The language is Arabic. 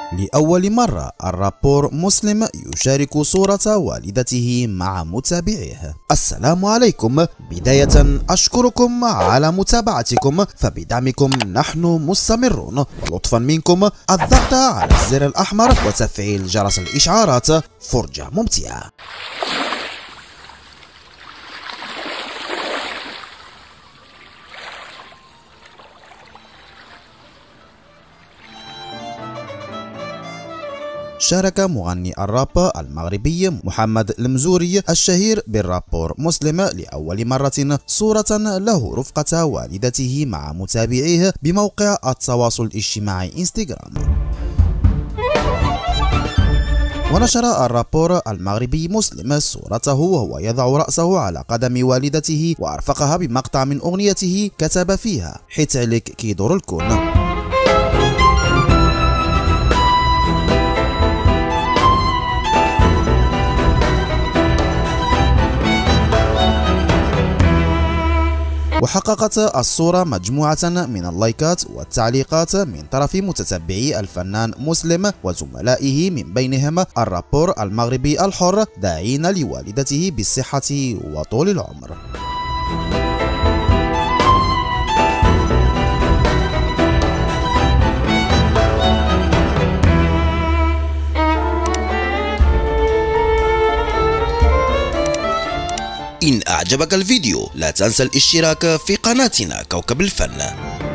لأول مرة الرابور مسلم يشارك صورة والدته مع متابعيه. السلام عليكم، بداية أشكركم على متابعتكم، فبدعمكم نحن مستمرون. لطفا منكم الضغط على الزر الأحمر وتفعيل جرس الإشعارات. فرجة ممتعة. شارك مغني الراب المغربي محمد المزوري الشهير بالرابور مسلم لأول مرة صورة له رفقة والدته مع متابعيه بموقع التواصل الاجتماعي انستغرام. ونشر الرابور المغربي مسلم صورته وهو يضع رأسه على قدم والدته وأرفقها بمقطع من أغنيته كتب فيها: حيت عليك كيدور الكون. وحققت الصورة مجموعة من اللايكات والتعليقات من طرف متتبعي الفنان مسلم وزملائه، من بينهم الرابور المغربي الحر، داعين لوالدته بالصحة وطول العمر. إن أعجبك الفيديو لا تنسى الاشتراك في قناتنا كوكب الفن.